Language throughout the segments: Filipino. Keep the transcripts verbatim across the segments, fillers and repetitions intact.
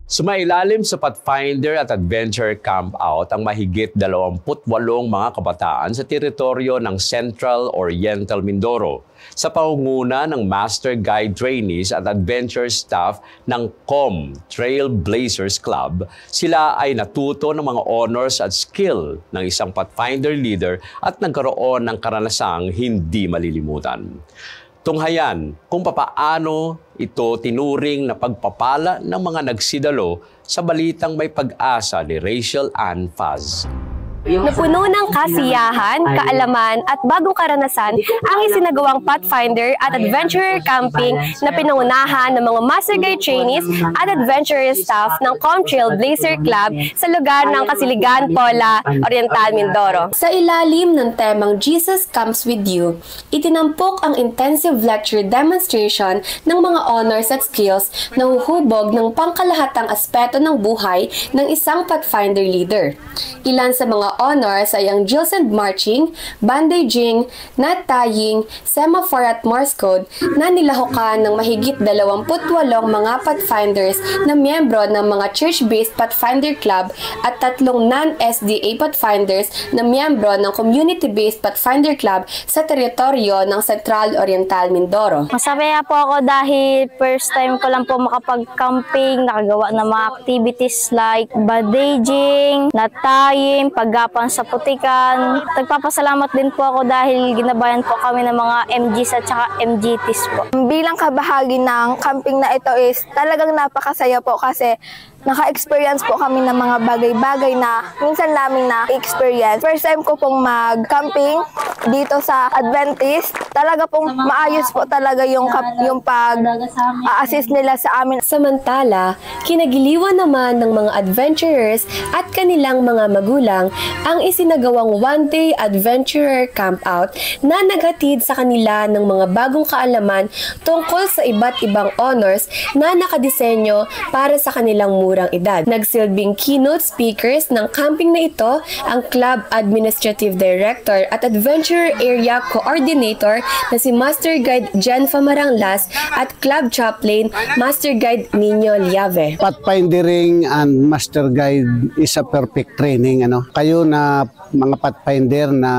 Sumailalim sa Pathfinder at Adventure Camp Out ang mahigit dalawampu't walong mga kabataan sa teritoryo ng Central Oriental Mindoro sa pangunguna ng Master Guide Trainees at Adventure Staff ng C O M Trailblazers Club. Sila ay natuto ng mga honors at skill ng isang Pathfinder leader at nagkaroon ng karanasang hindi malilimutan. Tunghayan kung papaano ito tinuring na pagpapala ng mga nagsidalo sa balitang may pag-asa ni Rachel Ann Faz. Napuno ng kasiyahan, kaalaman at bagong karanasan ang isinagawang Pathfinder at Adventurer Camping na pinangunahan ng mga Master Guide Trainees at Adventurer Staff ng C O M Trailblazer Club sa lugar ng Kasiligan, Pola, Oriental, Mindoro. Sa ilalim ng temang Jesus Comes With You, itinampok ang intensive lecture demonstration ng mga honors at skills na huhubog ng pangkalahatang aspeto ng buhay ng isang Pathfinder leader. Ilan sa mga honors ay ang drills and marching, bandaging, knot tying, semaphore at Morse code na nilahukan ng mahigit dalawampu't walong mga Pathfinders na miyembro ng mga church-based Pathfinder Club at tatlong non-S D A Pathfinders na miyembro ng community-based Pathfinder Club sa teritoryo ng Central Oriental Mindoro. Masaya po ako dahil first time ko lang po makapag-camping, nakagawa ng mga activities like bandaging, knot tying, pag pang sa putikan. Nagpapasalamat din po ako dahil ginabayan po kami ng mga M Gs at saka M G Ts po. Bilang kabahagi ng camping na ito is talagang napakasaya po kasi naka-experience po kami ng mga bagay-bagay na minsan namin na-experience. First time ko pong mag-camping dito sa Adventist. Talaga pong maayos po talaga yung, yung pag-assist nila sa amin. Samantala, kinagiliwan naman ng mga adventurers at kanilang mga magulang ang isinagawang one-day adventurer camp out na naghatid sa kanila ng mga bagong kaalaman tungkol sa iba't ibang honors na nakadisenyo para sa kanilang murang edad. Nagsilbing keynote speakers ng camping na ito ang Club Administrative Director at Adventure Area Coordinator na si Master Guide Jen Famaranglas at Club Chaplain Master Guide Nino Liave. Pathfindering and Master Guide is a perfect training. Ano? Kayo na mga Pathfinder na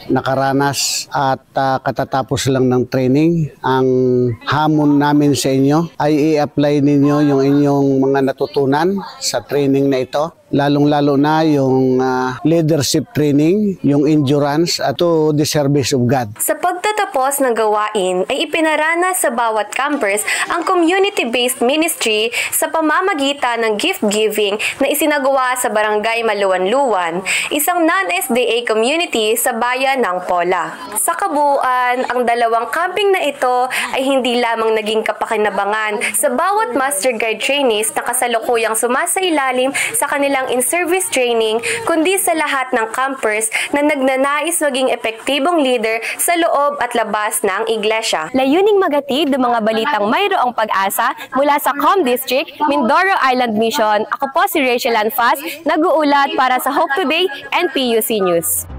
nakaranas at uh, katatapos lang ng training, ang hamon namin sa inyo ay i-apply ninyo yung inyong mga natutunan sa training na ito. Lalong-lalo na yung uh, leadership training, yung endurance at to the service of God. Sa pagtatapos ng gawain ay ipinaranas sa bawat campers ang community-based ministry sa pamamagitan ng gift giving na isinagawa sa Barangay Maluwan-Luwan, isang non-S D A community sa bayan ng Pola. Sa kabuuan, ang dalawang camping na ito ay hindi lamang naging kapakinabangan sa bawat Master Guide Trainees na kasalukuyang sumasailalim sa kanilang in-service training, kundi sa lahat ng campers na nagnanais maging epektibong leader sa loob at labas ng iglesia. Layuning magatid ng mga balitang mayroong pag-asa mula sa C O M District, Mindoro Island Mission. Ako po si Rachel Ann Faz, nag-uulat para sa Hope Today and P U C News.